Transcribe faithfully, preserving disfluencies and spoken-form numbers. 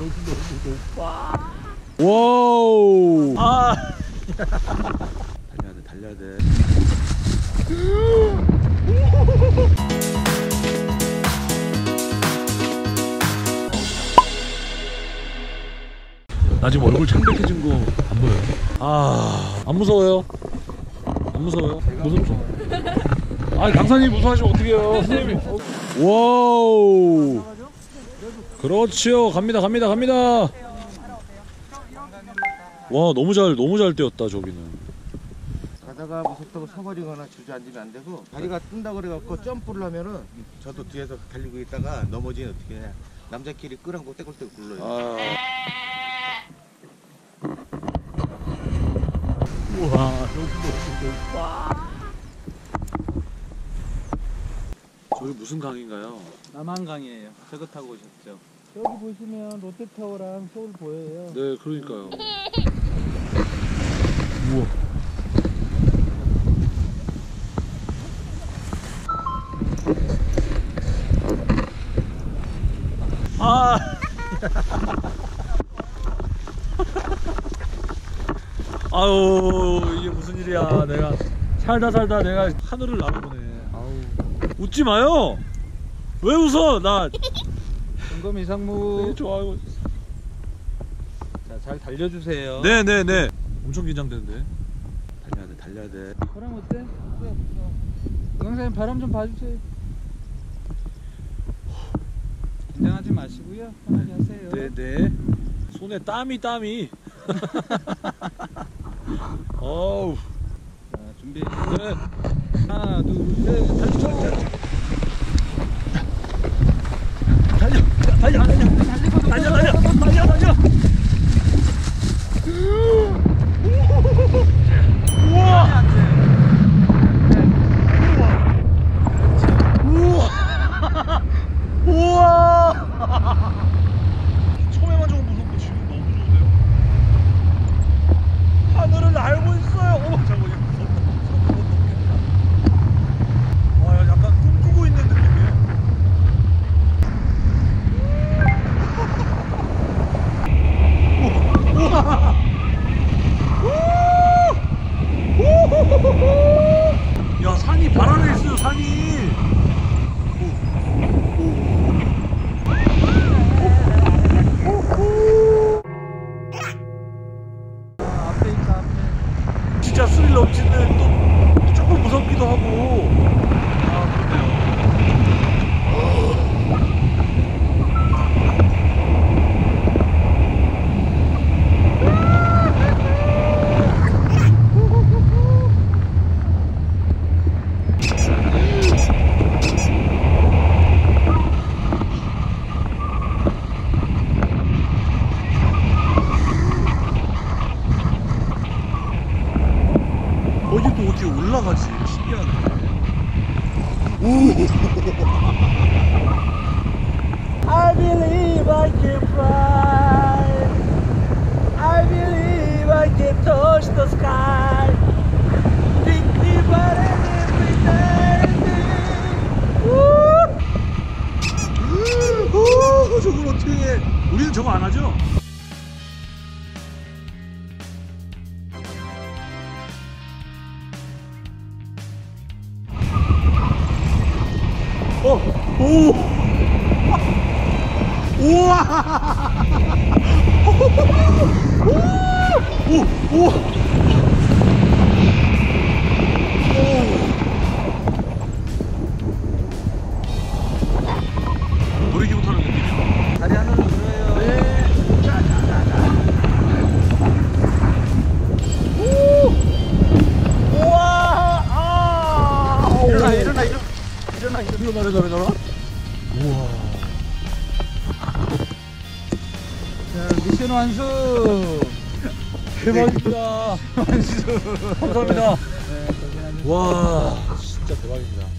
너무 높아. 와우. 아. 달려야 돼, 달려야 돼. 나 지금 얼굴 창백해진 거 안 보여요? 아, 안 무서워요? 안 무서워요? 무섭죠? 아, 강사님 무서워하시면 어떡해요, 선생님. 와우. 그렇지요. 갑니다, 갑니다, 갑니다. 와, 너무 잘, 너무 잘 뛰었다, 저기는. 가다가 무섭다고 서버리거나 주저앉으면 안 되고, 다리가 뜬다 그래갖고 점프를 하면은 저도 뒤에서 달리고 있다가 넘어지면 어떻게 해? 남자끼리 끌어안고 떼굴떼굴 굴러요. 아. 우와, 너무 높아. 저기 무슨 강인가요? 남한강이에요. 저거 타고 오셨죠? 여기 보시면 롯데타워랑 서울 보여요. 네, 그러니까요. 우와. 아. 아유, 이게 무슨 일이야. 내가 살다 살다 내가 하늘을 날아보네. 아우. 웃지 마요. 왜 웃어? 나 점검 이상무. 되게 좋아하고. 자, 잘 달려주세요. 네네네. 엄청 긴장되는데. 달려야 돼, 달려야 돼. 바람 어때? 동영상님 바람 좀 봐주세요. 긴장하지 마시고요. 편하게 하세요. 네네. 손에 땀이 땀이. 어우. 자, 준비. 네. 하나, 둘, 셋. 달려, 달려, 달려, 달려, 달려, 달려, 달려, 달려. 우와. 우와. 우와. 처음에만 좀 무섭고 지금 너무 무서운데요? 하늘을 날고 있어요. 어, 잠깐만, 이거 무섭다. 무섭다, 무섭다. 와, 약간 꿈꾸고 있는 느낌이에요. 야, 산이 발 안에 있어요, 산이. 앞에 있다, 앞에. 진짜 스릴 넘치는, 또 조금 무섭기도 하고. 아, 그렇네요. 거기 또 어떻게 올라가지? 신기하네. I believe I can fly. I believe I can touch the sky. Think about it every night and day. 오, 저걸 어떻게 해? 우리는 저거 안 하죠? 어, 오, 우와, 오, 오, 오, 놀이기구 타는 느낌이야. 다리 하나로 들어요. 네. 우와! 아! 일어나, 일어나, 일어나. 일어나, 일어나, 일어나, 일어나. 우와. 자, 미션 완수. 대박입니다. 완수. 감사합니다. 네, 고생하셨습니다. 와, 진짜 대박입니다.